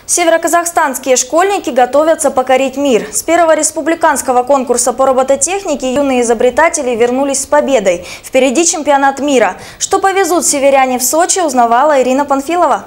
Североказахстанские школьники готовятся покорить мир. С первого республиканского конкурса по робототехнике юные изобретатели вернулись с победой. Впереди чемпионат мира. Что повезут северяне в Сочи, узнавала Ирина Панфилова.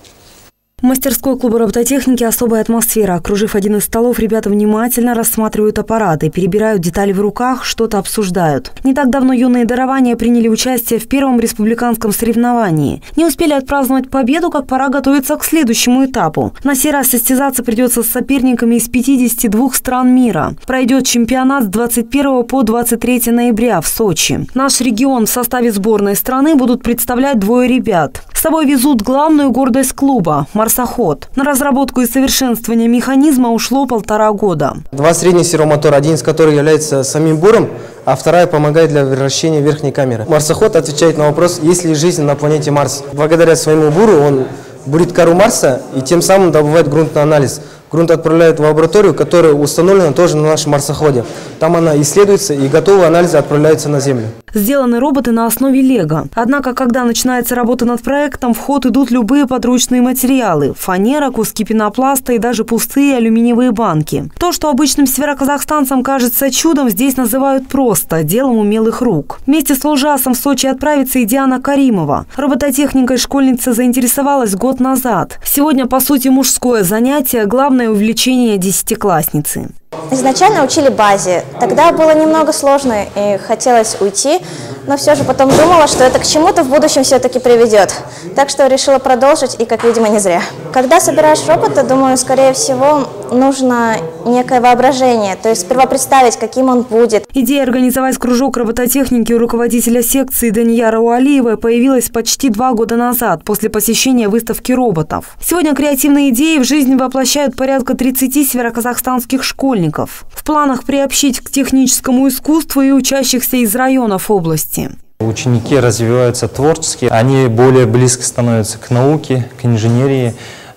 В мастерской клуба робототехники особая атмосфера. Окружив один из столов, ребята внимательно рассматривают аппараты, перебирают детали в руках, что-то обсуждают. Не так давно юные дарования приняли участие в первом республиканском соревновании. Не успели отпраздновать победу, как пора готовиться к следующему этапу. На сей раз состязаться придется с соперниками из 52 стран мира. Пройдет чемпионат с 21 по 23 ноября в Сочи. Наш регион в составе сборной страны будут представлять двое ребят. С собой везут главную гордость клуба – марсоход. На разработку и совершенствование механизма ушло 1,5 года. Два средних сервомотора, один из которых является самим буром, а вторая помогает для вращения верхней камеры. Марсоход отвечает на вопрос, есть ли жизнь на планете Марс. Благодаря своему буру он бурит кору Марса и тем самым добывает грунтный анализ. Грунт отправляют в лабораторию, которая установлена тоже на нашем марсоходе. Там она исследуется и готовые анализы отправляются на Землю. Сделаны роботы на основе лего. Однако, когда начинается работа над проектом, в ход идут любые подручные материалы – фанера, куски пенопласта и даже пустые алюминиевые банки. То, что обычным североказахстанцам кажется чудом, здесь называют просто – делом умелых рук. Вместе с Лжасом в Сочи отправится и Диана Каримова. Робототехникой школьница заинтересовалась год назад. Сегодня, по сути, мужское занятие – главное увлечение десятиклассницы. Изначально учили базе. Тогда было немного сложно и хотелось уйти, но все же потом думала, что это к чему-то в будущем все-таки приведет. Так что решила продолжить и, как видимо, не зря. Когда собираешь робота, думаю, скорее всего, нужно некое воображение. То есть сперва представить, каким он будет. Идея организовать кружок робототехники у руководителя секции Данияра Уалиевой появилась почти 2 года назад, после посещения выставки роботов. Сегодня креативные идеи в жизнь воплощают порядка 30 североказахстанских школьников. В планах приобщить к техническому искусству и учащихся из районов области. Ученики развиваются творчески, они более близко становятся к науке, к инженерии.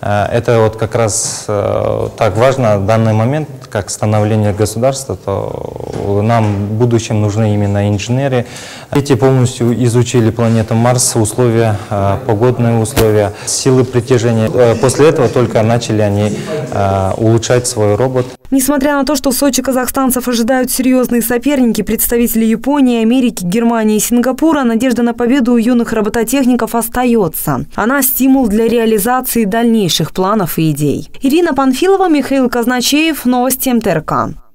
Это вот как раз так важно в данный момент, как становление государства, то нам в будущем нужны именно инженеры. Дети полностью изучили планету Марс, условия, погодные условия, силы притяжения. После этого только начали они улучшать свой робот. Несмотря на то, что в Сочи казахстанцев ожидают серьезные соперники, представители Японии, Америки, Германии и Сингапура, надежда на победу у юных робототехников остается. Она – стимул для реализации дальнейших планов и идей. Ирина Панфилова, Михаил Казначеев, новости МТРК.